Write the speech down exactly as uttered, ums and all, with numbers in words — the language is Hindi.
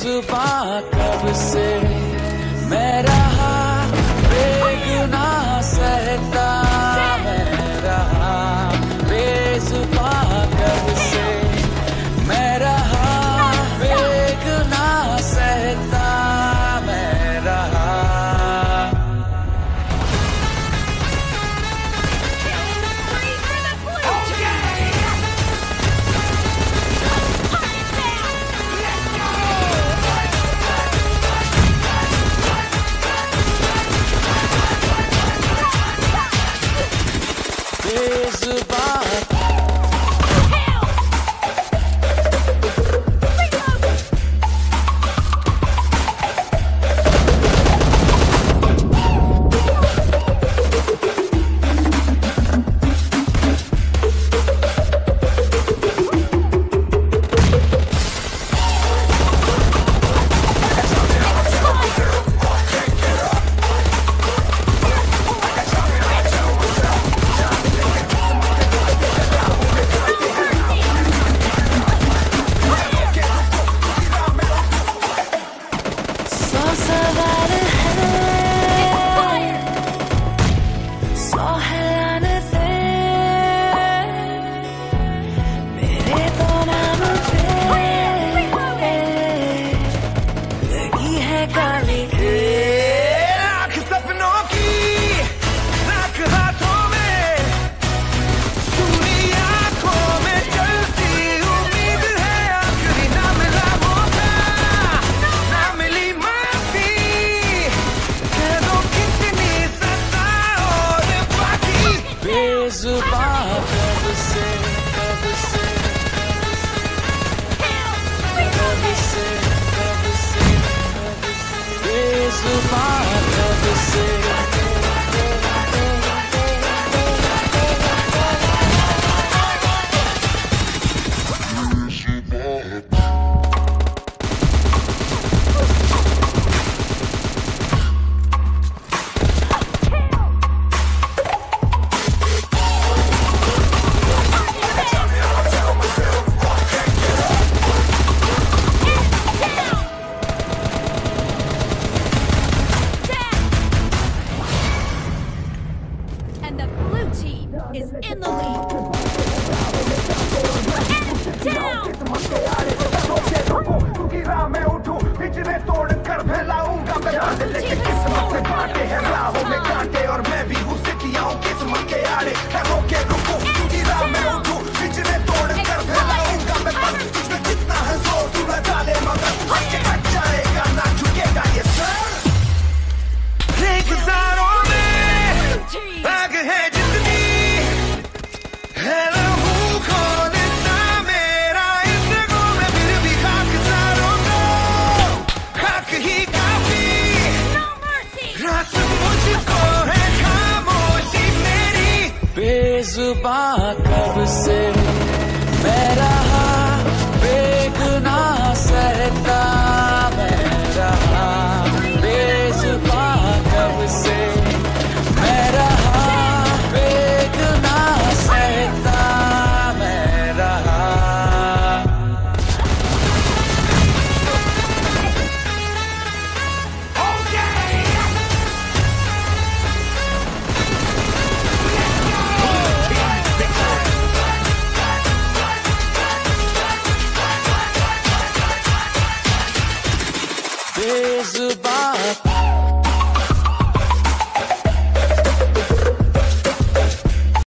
बेजुबां कब से मैं रहा, बेगुनाह सहता मैं रहा, बेजुबां कब से मैं रहा, बेगुनाह सहता मैं रहा। बेजुबां कब से कब से कब से कब से बेजुबां कब से is in the lead. And down! Bezubaan कब से मैं रहा, बेगुनाह सहता मैं रहा, बेजुबां कब से मैं रहा, बेगुनाह सहता मैं रहा। बेजुबां